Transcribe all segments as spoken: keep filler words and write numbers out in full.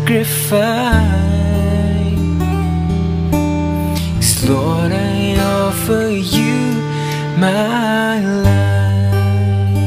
sacrifice. 'Cause Lord, I offer you my life.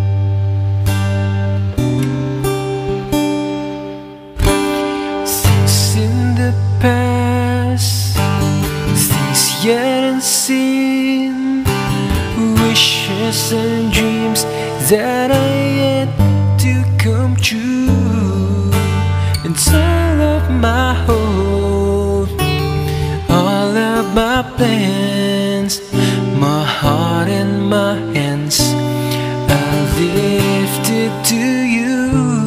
Things in the past, things yet unseen, wishes and dreams that are yet to come true, and all of my hope, all of my plans, my heart and my hands are lifted to you.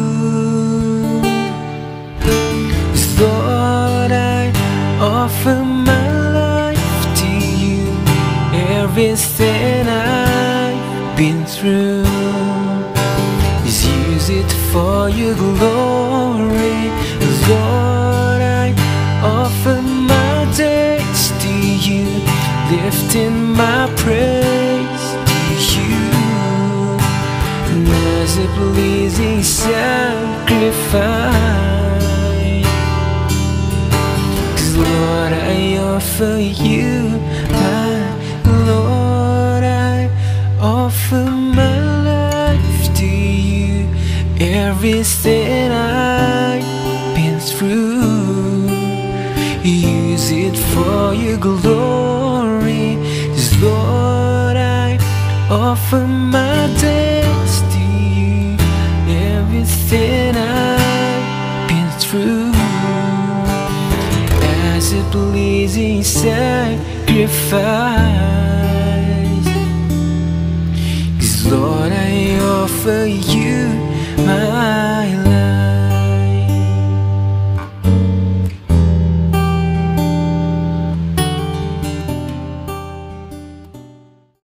'Cause Lord, I offer my life to you, everything I've been through. Just use it for your glory. Lord, I offer my days to you, lifting my praise to you as a pleasing sacrifice. 'Cause Lord, I offer you my Lord, I offer my life to you, everything I've been through. Use it for your glory. 'Cause Lord, I offer my days to you, everything I've been through as a pleasing sacrifice. 'Cause Lord, I offer you my life.